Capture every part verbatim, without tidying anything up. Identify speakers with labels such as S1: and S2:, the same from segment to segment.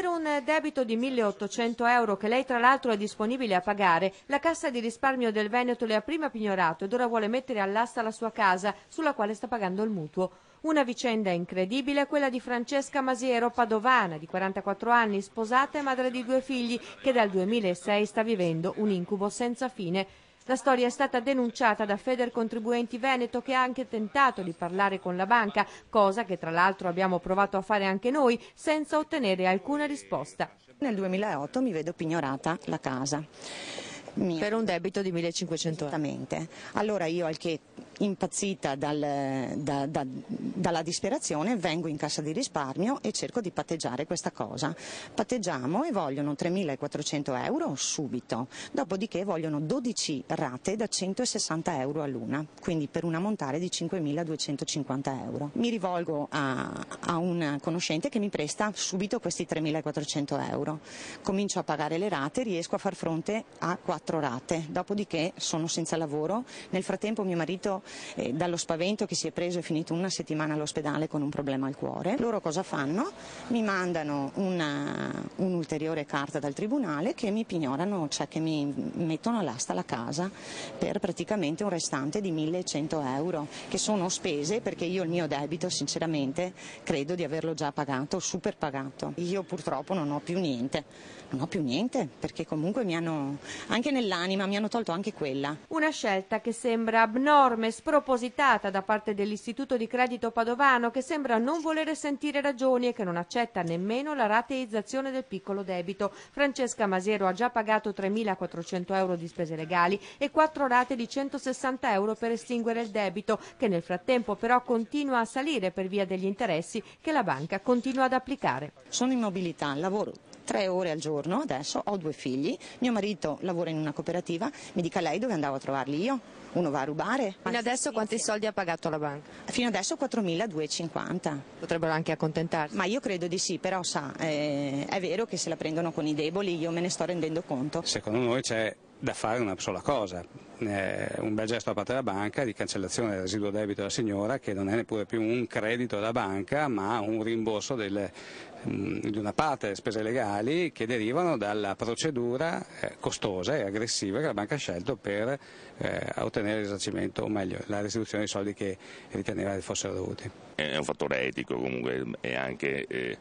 S1: Per un debito di milleottocento euro, che lei tra l'altro è disponibile a pagare, la Cassa di risparmio del Veneto le ha prima pignorato ed ora vuole mettere all'asta la sua casa, sulla quale sta pagando il mutuo. Una vicenda incredibile è quella di Francesca Masiero, padovana, di quarantaquattro anni, sposata e madre di due figli, che dal duemilasei sta vivendo un incubo senza fine. La storia è stata denunciata da Federcontribuenti Veneto, che ha anche tentato di parlare con la banca, cosa che tra l'altro abbiamo provato a fare anche noi, senza ottenere alcuna risposta.
S2: Nel duemilaotto mi vedo pignorata la casa. Mia.
S1: Per un debito di millecinquecento euro.
S2: Esattamente. Allora io, al che impazzita dal, da, da, dalla disperazione, vengo in Cassa di risparmio e cerco di patteggiare questa cosa. Patteggiamo e vogliono tremilaquattrocento euro subito, dopodiché vogliono dodici rate da centosessanta euro all'una, quindi per un ammontare di cinquemiladuecentocinquanta euro. Mi rivolgo a, a un conoscente che mi presta subito questi tremilaquattrocento euro. Comincio a pagare le rate, riesco a far fronte a quattro rate, dopodiché sono senza lavoro. Nel frattempo mio marito, eh, dallo spavento che si è preso, è finito una settimana all'ospedale con un problema al cuore. Loro cosa fanno? Mi mandano una, un'ulteriore carta dal tribunale che mi pignorano, cioè che mi mettono all'asta la casa per praticamente un restante di millecento euro, che sono spese perché io il mio debito sinceramente credo di averlo già pagato, super pagato. Io purtroppo non ho più niente, non ho più niente perché comunque mi hanno, anche nell'anima, mi hanno tolto anche quella.
S1: Una scelta che sembra abnorme, spropositata da parte dell'Istituto di Credito Padovano, che sembra non volere sentire ragioni e che non accetta nemmeno la rateizzazione del piccolo debito. Francesca Masiero ha già pagato tremilaquattrocento euro di spese legali e quattro rate di centosessanta euro per estinguere il debito, che nel frattempo però continua a salire per via degli interessi che la banca continua ad applicare.
S2: Sono in mobilità, lavoro tre ore al giorno, adesso ho due figli, mio marito lavora in una cooperativa, mi dica lei dove andavo a trovarli io? Uno va a rubare?
S1: Fino adesso quanti soldi ha pagato la banca?
S2: Fino adesso quattromiladuecentocinquanta.
S1: Potrebbero anche accontentarsi.
S2: Ma io credo di sì, però sa, eh, è vero che se la prendono con i deboli, io me ne sto rendendo conto.
S3: Secondo noi c'è da fare una sola cosa, eh, un bel gesto da parte della banca di cancellazione del residuo debito della signora, che non è neppure più un credito della banca ma un rimborso delle, mh, di una parte delle spese legali che derivano dalla procedura eh, costosa e aggressiva che la banca ha scelto per eh, ottenere il risarcimento, o meglio la restituzione dei soldi che riteneva fossero dovuti.
S4: È un fattore etico comunque, e anche eh,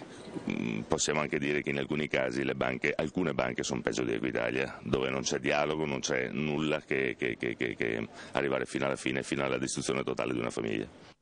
S4: possiamo anche dire che in alcuni casi le banche, alcune banche sono peggio di Equitalia, dove non c'è dialogo, non c'è nulla che, che, che, che arrivare fino alla fine, fino alla distruzione totale di una famiglia.